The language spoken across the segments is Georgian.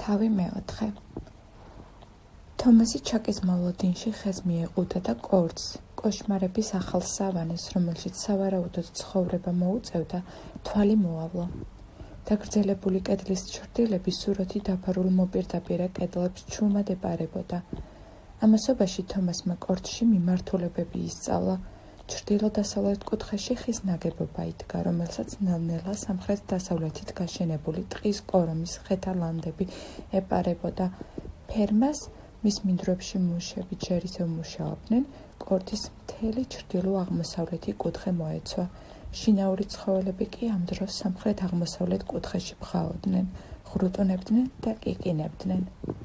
თავი მეოთხე. თომასი ჩაკის მოლოდინში ხეს მიეყუდა და კორცს, კოშმარების ახალ სავანეს, რომელშიც სავარაუდოდ ცხოვრება მოუწევდა, თვალი მოავლო. დაგრძელებული კედლის ჩრდილები სუროთი დაფარულ მოპირდაპირე კედლებს ჩუმად ეპარებოდა. ამასობაში თომასმა კორცში მიმართულებები ისწავლა. ჩრდილო-დასავლეთ კუთხეში ხის ნაგებობა იდგა, რომელსაც ნელ-ნელა სამხრეთ-დასავლეთით გაშენებული ტყის კორომის ხეთა ლანდები ეპარებოდა. ფერმას მის მინდვრებში მუშები ჯერ ისევ მუშაობდნენ, კორცის მთელი ჩრდილო-აღმოსავლეთი კუთხე მოეცვა. შინაური ცხოველები კი ამ დროს სამხრეთ-აღმოსავლეთ კუთხეში ბღაოდნენ, ღრუტუნებდნენ და კიკინებდნენ.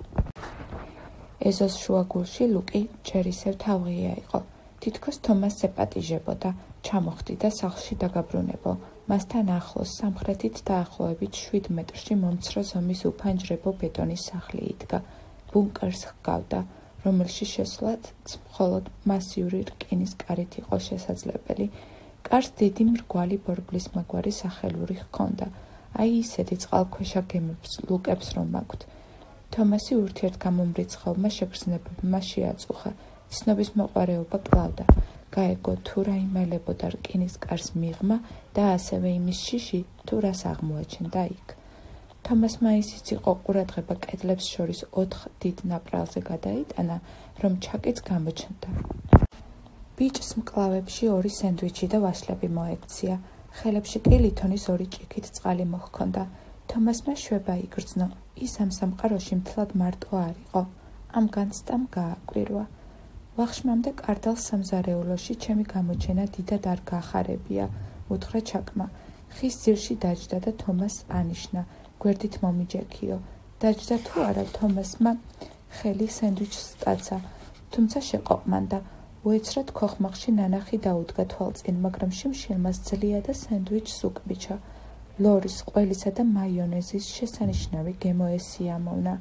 ეზოს შუაგულში ლუკი ჯერ ისევ თავღია იყო. თითქოს თომასს ეპატიჟებოდა, ჩამოხდიდა სახლში დაგაბრუნებო. მასთან ახლოს სამხრეთით დაახლოებით 7 მეტრში მომცრო ზომის უფანჯრებო ბეტონის სახლი იდგა. ბუნკერს ჰგავდა, რომელში შესვლაც მხოლოდ მასიური რკინის კარით იყო შესაძლებელი. კარს დიდი მრგვალი ბორბლისმაგვარი სახელური ჰქონდა. აი ისეთი წყალქვეშა გემებს ლუკებს რომ აქვთ. თომასი ურთიერთგამომრიცხავმა შეგრძნებებმა შეაწუხა. ცნობის მოყვარეობა კლავდა. გაეგო თუ რა იმელებოდა რკინის კარს მიღმა და ასევე იმის შიში თუ რას აღმოაჩენდა იქ. თომასმა ისიც იყო ყურადღება კედლებს შორის 4 დიდ ნაპრალზე გადაიტანა, რომ ჩაკიც გამოჩნდა. ბიჭს მკლავებში 2 სენდვიჩი და ვაშლები მოექცია. ხელებში კი ლითონის 2 ჭიქით წყალი მოჰქონდა. თომასმა შვება იგრძნო. ის ამ სამყაროში მთლად მარტო არ იყო. ამ განცდამ გააკვირვა. ვახშმამდე კარდალ სამზარეულოში ჩემი გამოჩენა დიდად არ გახარებია, უთხრა ჩაკმა. ხის ძირში დაჯდა და თომასს ანიშნა. გვერდით მომიჯექიო. დაჯდა თუ არა, თომასმა ხელი სენდვიჩს სტაცა, თუმცა შეყოყმანდა. უეცრად ქოხმახში ნანახი დაუდგა თვალწინ, მაგრამ შიმშილმა სძლია და სენდვიჩს უკბიჩა. ლორის, ყველისა და მაიონეზის შესანიშნავი გემოესიამოვნა.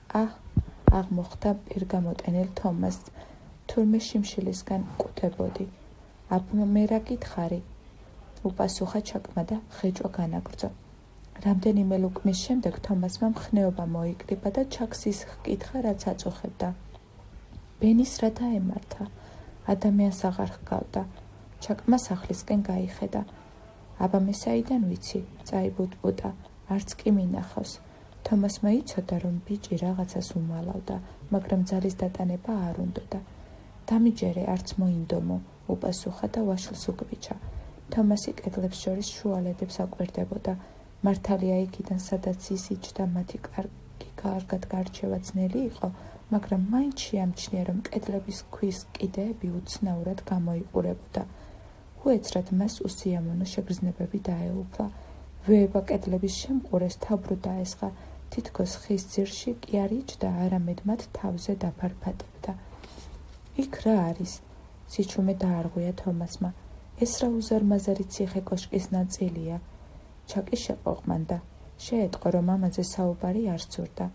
აღმოხდა პირგამოტენილ თომასს. თურმე შიმშილისგან კვდებოდი. მე რა გითხარი? უპასუხა ჩაკმა და ხეჭვა განაგრძო. რამდენიმე ლუკმის შემდეგ თომასმა მხნეობა მოიკრიბა და ჩაკს ის ჰკითხა, რაც აწუხებდა. ბენის რა დაემართა? ადამიანს აღარ ჰგავდა. ჩაკმა სახლისკენ გაიხედა. აბა მე საიდან ვიცი? წაიბუტბუტა. არც კი მინახავს. თომასმა იცოდა, რომ ბიჭი რაღაცას უმალავდა, მაგრამ ძალის დატანება არ უნდოდა. დამიჯერე, არც მოინდომო, უპასუხა და ვაშლს უკბიჩა. თომასი კედლებს შორის შუალედებს აკვირდებოდა. მართალია იქიდან, სადაც ის იჯდა, მათი კარგად გარჩევა ძნელი იყო, მაგრამ მაინც შეამჩნია, რომ კედლების ქვის კიდეები უცნაურად გამოიყურებოდა. უეცრად მას უსიამოვნო შეგრძნებები დაეუფლა. ვეება კედლების შემყურეს თავბრუ დაესხა. თითქოს ხის ძირში კი არ იჯდა, არამედ მათ თავზე დაფარფადებდა. იქ რა არის? სიჩუმე დაარღვია თომასმა. ეს რა უზარმაზარი ციხე კოშკის ნაწილია. ჩაკი შეყოყმანდა. შეეტყო, რომ ამაზე საუბარი არ სურდა.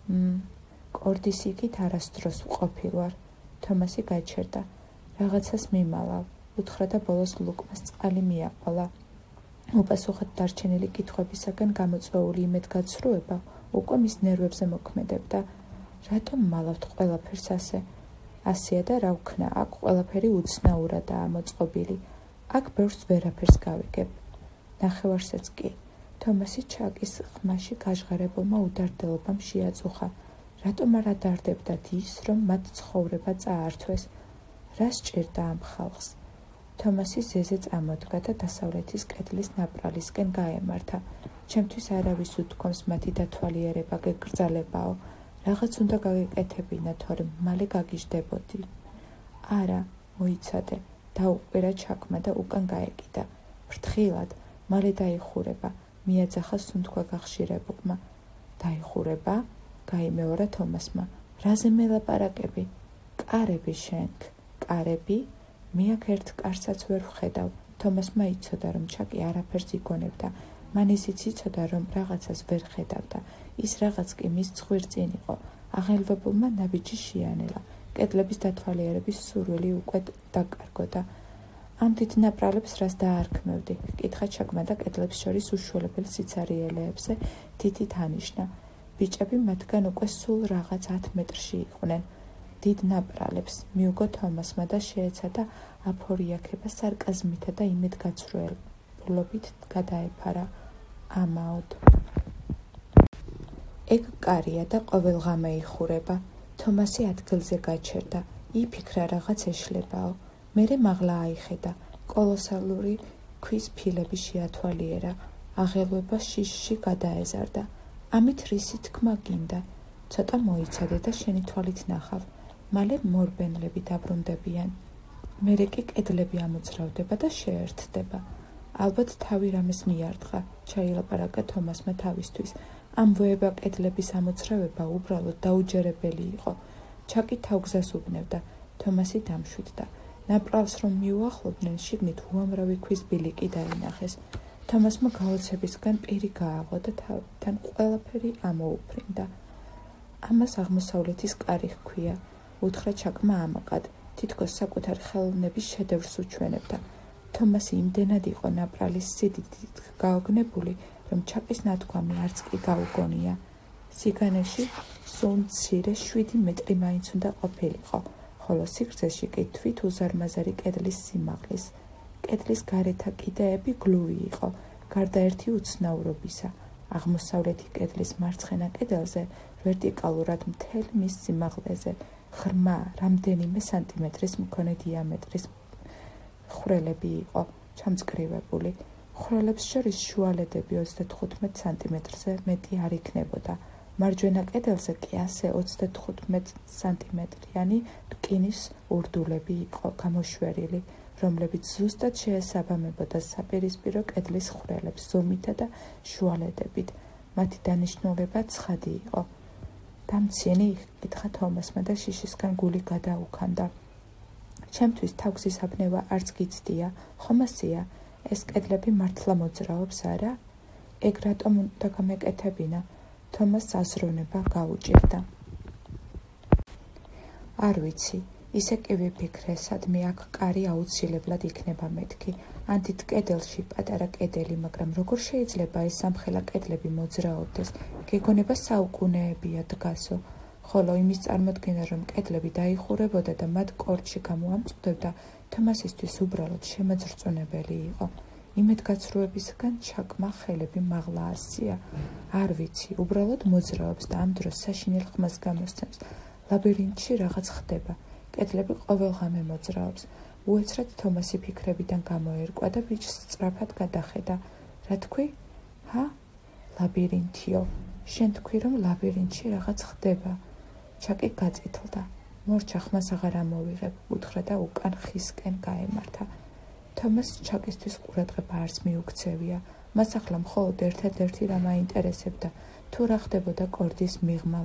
კორდის იქით არასდროს ვყოფილ ვარ. თომასი გაჩერდა. რაღაცას მიმალავ, უთხრა და ბოლოს ლუკმას წყალი მიაყოლა. უპასუხად დარჩენილი კითხვებისაგან გამოწვეული იმედგაცრუება უკვე მის ნერვებზე მოქმედებდა. რატომ მალავთ ყველაფერს ასე? ასეა და რა ვქნა, აქ ყველაფერი უცნაურადაა მოწყობილი. აქ ბევრს ვერაფერს გავიგებ. ნახევარსაც კი. თომასი ჩაკის ხმაში გაჟღერებულმა უდარდელობამ შეაწუხა. რატომ არ ადარდებდათ ის, რომ მათ ცხოვრება წაართვეს? რა სჭირდა ამ ხალხს? თომასი ზეზე წამოდგა და დასავლეთის კედლის ნაპრალისკენ გაემართა. ჩემთვის არავის უთქვამს მათი დათვალიერება გეკრძალებაო. რაღაც უნდა გაგეკეთებინა, თორემ მალე გაგიჟდებოდი. არა, მოიცადე, დაუყვირა ჩაკმა და უკან გაეკიდა. ფრთხილად, მალე დაიხურება, მიაძახა სუნთქვა გახშირებულმა. დაიხურება? გაიმეორა თომასმა. რაზე მელაპარაკები? კარები შენქ. კარები? მე აქ ერთ კარსაც ვერ ვხედავ. თომასმა იცოდა, რომ ჩაკი არაფერს იგონებდა. მან ისიც იცოდა, რომ რაღაცას ვერ ხედავდა. ის რაღაც კი მის ცხვირწინ იყო. აღელვებულმა ნაბიჯი შეანელა. კედლების დათვალიერების სურვილი უკვე დაკარგოდა. ამ დიდ ნაპრალებს რას დაარქმევდი? კითხა ჩაკმა და კედლებს შორის უშველებელ სიცარიელეებზე თითით ანიშნა. ბიჭები მათგან უკვე სულ რაღაც 10 მეტრში იყვნენ. დიდ ნაპრალებს მიუგო თომასმა და შეეცადა აფორიაქება სარკაზმითა და იმედგაცრუებულობით გადაეფარა. ამაოდ. ეგ კარია და ყოველ ღამე იხურება. თომასი ადგილზე გაჩერდა. იფიქრა რაღაც ეშლებაო. მერე მაღლა აიხედა. კოლოსალური ქვის ფილები შეათვალიერა. აღელვება შიშში გადაეზარდა. ამით რისი თქმა გინდა? ცოტა მოიცადე და შენი თვალით ნახავ. მალე მორბენლები დაბრუნდებიან. მერე კი კედლები ამოძრავდება და შეერთდება. ალბათ თავი რამეს მიარტყა, ჩაილაპარაკა თომასმა თავისთვის. ამგვოება კედლების ამოძრავება უბრალოდ დაუჯერებელი იყო. ჩაკი თავგზას უბნევდა. თომასი დამშვიდდა. ნაპრალს რომ მიუახლოვდნენ, შიგნით უამრავი ქვის ბილიკი დაინახეს. თომასმა გაოცებისგან პირი გააღო და თავიდან ყველაფერი ამოუფრინდა. ამას აღმოსავლეთის კარი ჰქვია. უთხრა ჩაკმა ამაყად, თითქოს საკუთარი ხელოვნების შედევრს უჩვენებდა. თომასი იმდენად იყო ნაპრალის სიდიდით გაოგნებული, რომ ჩაკის ნათქვამი არც კი გაუგონია. სიგანეში სულ მცირე 7 მეტრი მაინც უნდა ყოფილიყო, ხოლო სიგრძეში კი თვით უზარმაზარი კედლის სიმაღლის. კედლის გარეთა კიდეები გლუვი იყო, გარდა ერთი უცნაურობისა. აღმოსავლეთი კედლის მარცხენა კედელზე, ვერტიკალურად მთელი მის სიმაღლეზე, ღრმა, რამდენიმე სანტიმეტრის მქონე დიამეტრის ხვრელები იყო ჩამწკრივებული. ხვრელებს შორის შუალედები 35 სანტიმეტრზე მეტი არ იქნებოდა. მარჯვენა კედელზე კი ასე 35 სანტიმეტრიანი რკინის ურდულები იყო გამოშვერილი, რომლებიც ზუსტად შეესაბამებოდა საპირისპირო კედლის ხვრელებს ზომითა და შუალედებით. მათი დანიშნულება ცხადი იყო. დამცინი? კითხა თომასმა და შიშისგან გული გადაუქანდა. ჩემთვის თავგზისაბნევა არც გიცდია, ხომ ასეა? ეს კედლები მართლა მოძრაობს, არა? ეგ რატომ უნდა გამეკეთებინა? თომასს აზროვნება გაუჭირდა. არ ვიცი, ისე კი ვიფიქრე, სადმე აქ კარი აუცილებლად იქნება მეთქი. ან დიდ კედელში პატარა კედელი, მაგრამ როგორ შეიძლება ეს სამხელა კედლები მოძრაობდეს? გეგონება საუკუნეებია დგასო. ხოლო იმის წარმოდგენა, რომ კედლები დაიხურებოდა და მათ კორჩი გამოამწყვდებდა, თომასისთვის უბრალოდ შემოძრწონებელი იყო. იმედგაცრუებისგან ჩაკმა ხელები მაღლა ასწია. არ ვიცი, უბრალოდ მოძრაობს და ამ დროს საშინელ ხმას გამოსცემს. ლაბირინთში რაღაც ხდება. კედლები ყოველ ღამე მოძრაობს. უეცრად თომასი ფიქრებიდან გამოერკვა და ბიჭს სწრაფად გადახედა. რა თქვი? ჰა? ლაბირინთიო. შენ თქვი, რომ ლაბირინთში რაღაც ხდება. ჩაკი გაწითლდა. მორჩა ხმას აღარ ამოვიღებ, უთხრა და უკან ხისკენ გაემართა. თომას ჩაკისთვის ყურადღება არც მიუქცევია. მას ახლა მხოლოდ ერთადერთი რამ აინტერესებდა, თუ რა ხდებოდა კორდის მიღმა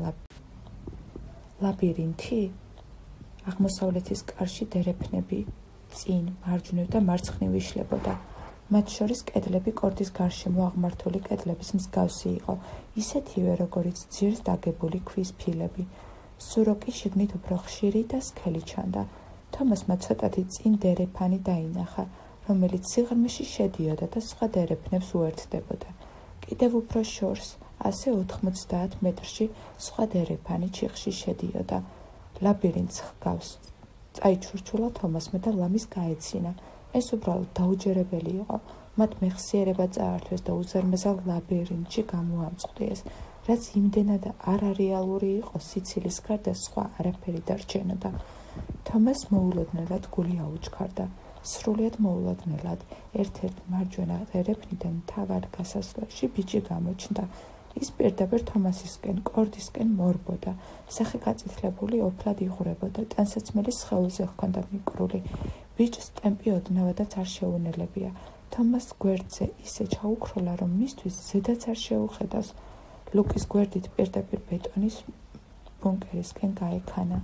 ლაბირინთი? აღმოსავლეთის კარში დერეფნები წინ, მარჯვნივ და მარცხნივ იშლებოდა. მათ შორის კედლები კორდის გარშემო აღმართული კედლების მსგავსი იყო, ისეთივე, როგორიც ძირს დაგებული ქვის ფილები. სუროკი შიგნით უფრო ხშირი და სქელი ჩანდა. თომასმა ცოტათი წინ დერეფანი დაინახა, რომელიც სიღრმეში შედიოდა და სხვა დერეფნებს უერთდებოდა. კიდევ უფრო შორს, ასე 90 მეტრში სხვა დერეფანი ჩიხში შედიოდა. ლაბირინთს ჰგავს. წაიჩურჩულა თომასმა და ლამის გაეცინა. ეს უბრალოდ დაუჯერებელი იყო. მათ მეხსიერება წაართვეს და უზარმაზარ ლაბირინთში გამოამწყვდიეს, რაც იმდენად არარეალური იყო, სიცილის გარდა სხვა არაფერი დარჩენოდა. თომას მოულოდნელად გული აუჩქარდა. სრულიად მოულოდნელად ერთ-ერთ მარჯვენა დერეფნიდან მთავარ გასასვლელში ბიჭი გამოჩნდა. ის პირდაპირ თომასისკენ, კორდისკენ მორბოდა. სახე გაწითლებული ოფლად იღურებოდა, ტანსაცმელის სხეულზე ჰქონდა მიკრული. ბიჭს ტემპი ოდნავადაც არ შეუნელებია. თომას გვერდზე ისე ჩაუქროლა, რომ მისთვის ზედაც არ შეუხედავს. ლუკის გვერდით პირდაპირ ბეტონის ბუნკერისკენ გაექანა.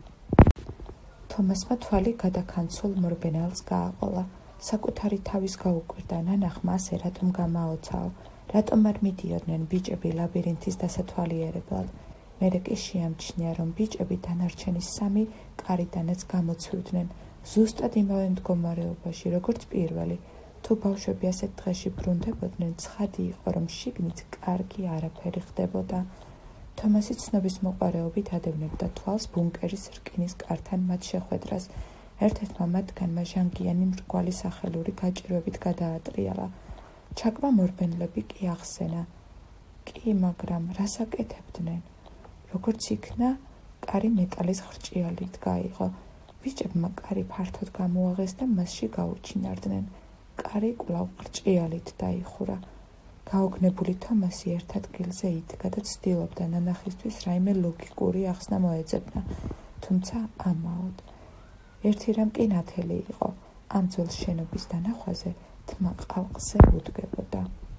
თომასმა თვალი გადაქანცულ მორბენალს გააყოლა. საკუთარი თავის გაუკვირდა, ნანახმა ასე რატომ გამაოცაო. რატომ არ მიდიოდნენ ბიჭები ლაბირინთის დასათვალიერებლად? მერე კი შეამჩნია, რომ ბიჭები დანარჩენი 3 კარიდანაც გამოცვიდნენ, ზუსტად იმავე მდგომარეობაში, როგორც პირველი. თუ ბავშვები ასეთ დღეში ბრუნდებოდნენ, ცხადი იყო, რომ შიგნით კარგი არაფერი ხდებოდა. თომასი ცნობის მოყვარეობით ადევნებდა თვალს ბუნკერის რკინის კართან მათ შეხვედრას. ერთ-ერთმა მათგანმა ჟანგიანი მრგვალი სახელური გაჭირვებით გადაატრიალა. ჩაკმა მორბენლები კი ახსენა. კი, მაგრამ რას აკეთებდნენ? როგორც იქნა, კარი მეტალის ხრჭიალით გაიღო. ბიჭებმა კარი ფართოდ გამოაღეს და მასში გაუჩინარდნენ. კარი კვლავ ხრჭიალით დაიხურა. გაოგნებული თომასი ერთ ადგილზე იდგა და ცდილობდა ნანახისთვის რაიმე ლოგიკური ახსნა მოეძებნა, თუმცა ამაოდ. ერთი რამ კი ნათელი იყო, ამ ძველ შენობის დანახვაზე თმა ყალყზე უდგებოდა.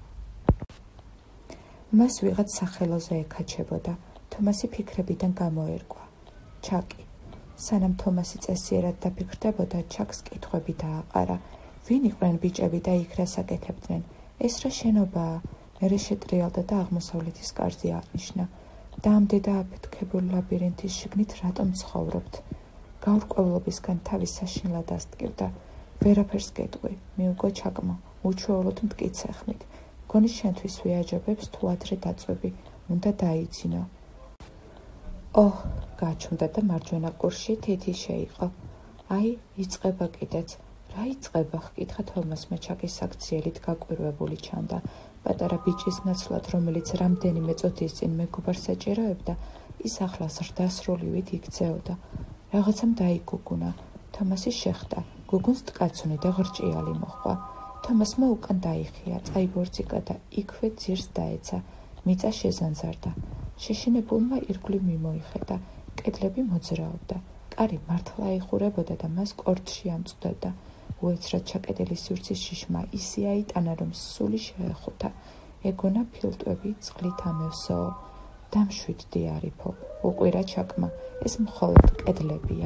მას ვიღაც სახელოზე ეკაჩებოდა. თომასი ფიქრებიდან გამოერგვა. ჩაკი. სანამ თომასი წესიერად დაფიქრდებოდა, ჩაკს კითხვები დააყარა. ვინ იყვნენ ბიჭები და იქ რას აკეთებდნენ? ეს რა შენობაა? მერე შეტრიალდა და აღმოსავლეთის კარზე აღნიშნა. დაამდე და აფეთქებულ ლაბირინთის შიგნით რატომ ცხოვრობთ? გაურკვევლობისგან თავის საშინლად ასტკივდა. ვერაფერს გეტყვი, მიუგო ჩაკმა, უჩვეულოდ მტკიცე ხმით. გონი შენთვის ვიაჯობებს თუ ადრე დაწვევი, უნდა დაიძინო. ოჰ, გაჩუმდა და მარჯვენა ყურში თითი შეიყო. აი, იწყება კიდეც. რა იწყება? ჰკითხა თომასმა ჩაკის საქციელით გაკვირვებული ჩანდა. პატარა ბიჭის ნაცვლად, რომელიც რამდენიმე წუთის წინ მეგობარს ეჭიროებდა, ის ახლა ზრდასრულივით იქცეოდა. რაღაცამ დაიგუგუნა. თომასი შეხვდა. გუგუნს ტკაცუნი და ხრჭიალი მოჰყვა. თომასმა უკან დაიხია, წაიბორძიკა და იქვე ძირს დაეცა. მიწა შეზანზარდა. შეშინებულმა ირგვლივ მიმოიხედა. კედლები მოძრაობდა. კარი მართლა აიხურებოდა და მას კორდში ამწვდოდა. უეცრად ჩაკეტილი სივრცის შიშმა ისე აიტანა, რომ სული შეეხუთა. ეგონა ფილტვები წყლით ამევსოო. დამშვიდდი არიფო, უყვირა ჩაკმა, ეს მხოლოდ კედლებია.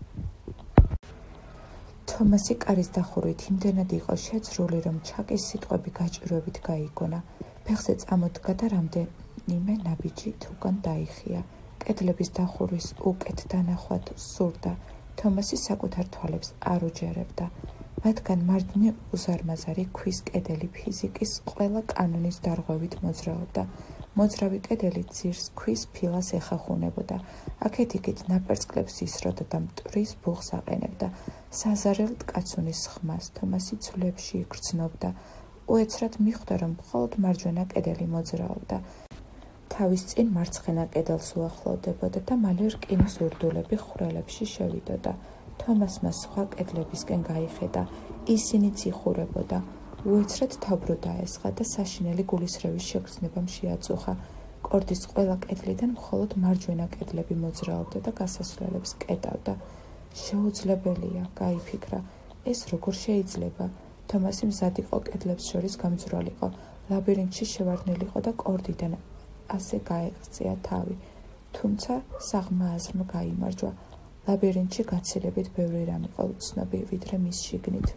თომასი კარის დახურვით იმდენად იყო შეძრული, რომ ჩაკის სიტყვები გაჭირვებით გაიგონა. ფეხზე წამოდგა და რამდენიმე ნაბიჯით უკან დაიხია. კედლების დახურვის უკეთ დანახვად სურდა. თომასი საკუთარ თვალებს არ უჯერებდა. მათგან მარჯვნივ უზარმაზარი ქვის კედელი ფიზიკის ყველა კანონის დარღვევით მოძრაობდა. მოძრავი კედელი ძირს ქვის ფილას ეხახუნებოდა. აქეთ-იქით ნაპერწკლებს ისროდა და მტვრის ბუხს აყენებდა. საზარელ ტკაცუნის ხმას თომასი ძვლებში იგრძნობდა. უეცრად მიხვდა, რომ მხოლოდ მარჯვენა კედელი მოძრაობდა. თავის წინ მარცხენა კედელს უახლოვდებოდა და მალე რკინის ურდულები ხვრელებში შევიდოდა. თომასმა სხვა კედლებისკენ გაიხედა. ისინიც იხურებოდა. უეცრად თავბრო დაესხა და საშინელი გულისრევის შეგრძნებამ შეაწუხა. კორდის ყველა კედლიდან მხოლოდ მარჯვენა კედლები მოძრაობდა და გასასვლელებს კეტავდა. შეუძლებელია, გაიფიქრა. ეს როგორ შეიძლება? თომასი მზად იყო კედლებს შორის გამძვრალიყო. ლაბირინთში შევარდნილიყო და კორდიდან ასე გაეღწია თავი. თუმცა საღმა აზრმა გაიმარჯვა. ლაბირინთში გაცილებით ბევრი რამ იყო უცნობი, ვიდრე მის შიგნით.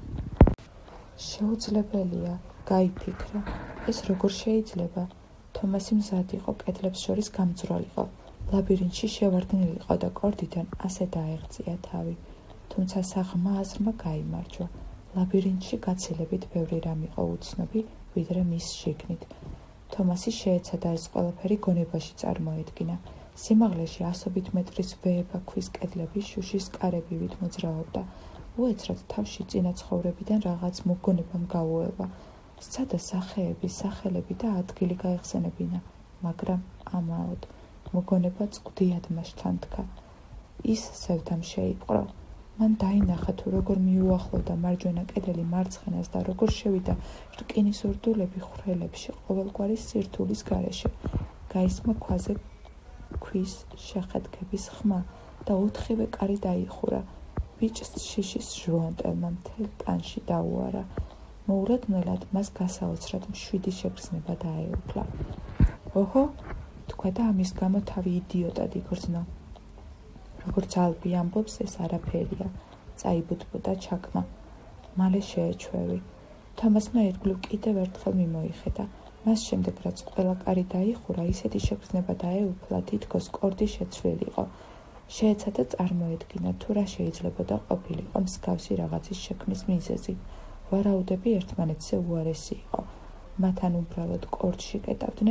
შეუძლებელია, გაიფიქრა. ეს როგორ შეიძლება? თომასი მზად იყო კედლებს შორის გამძვრალიყო. ლაბირინთში შევარდნილიყო და კორდიდან ასე დაეღწია თავი. თუმცა საღმა აზრმა გაიმარჯვა. ლაბირინთში გაცილებით ბევრი რამ იყო უცნობი, ვიდრე მის შიგნით. თომასი შეეცადა ეს ყველაფერი გონებაში წარმოედგინა. სიმაღლეში 100 მეტრის ვეება ქვის კედლები შუშის კარებივით მოძრაობდა. უეცრად თავში წინა ცხოვრებიდან რაღაც მოგონებამ გაუელვა. სცადა სახეები, სახელები და ადგილი გაეხსენებინა, მაგრამ ამაოდ მოგონება წყდიად მასთან თქვა. ის სევდამ შეიპყრო. მან დაინახა თუ როგორ მიუახლოვდა მარჯვენა კედელი მარცხენას და როგორ შევიდა რკინის ურდულები ხვრელებში ყოველგვარი სირთულის გარეშე. გაისმა ქვაზე ქვის შეხედგების ხმა და 4-ვე კარი დაიხურა. ბიჭს შიშის ჟუანტელმა მთელ ტანში დაუარა. მოულოდნელად მას გასაოცრად მშვიდი შეგრძნება დაეუფლა. ოჰო, თქვა და ამის გამო თავი იდიოტად იგრძნო. როგორც ალბი ამბობს, ეს არაფერია, წაიბუთბოდა ჩაკმა. მალე შეეჩვევი. თომასმა ირგვლივ კიდევ ერთხელ მიმოიხედა. მას შემდეგ, რაც ყველა კარი დაიხურა, ისეთი შეგრძნება დაეუფლა, თითქოს კორდი შეცვლილიყო. შეეცადა წარმოედგინა, თუ რა შეიძლებოდა ყოფილიყო მსგავსი რაღაცის შექმნის მიზეზი. ვარაუდები ერთმანეთზე უარესი იყო. მათ ან უბრალოდ კორდში კეტავდნენ,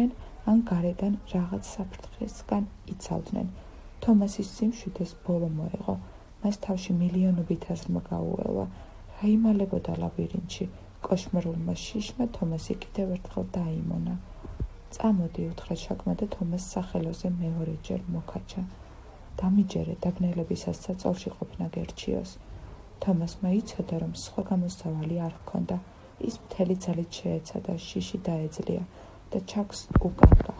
ან გარედან რაღაც საფრთხესგან იცავდნენ. თომასის სიმშვიდეს ბოლო მოეღო. მას თავში მილიონობით აზრმა გაუელვა. რა იმალებოდა ლაბირინთში? კოშმარულმა შიშმა თომასი კიდევ ერთხელ დაიმონა. წამოდი, უთხრა ჩაკმა და თომას სახელოზე მეორეჯერ მოკაჩა. დამიჯერე, დაბნელებისას საწოლში ყოფნა გერჩიოს. თომასმა იცოდა, რომ სხვა გამოსავალი არ ჰქონდა. ის მთელი ძალით შეეცადა, შიში დაეძლია და ჩაკს უკანდა.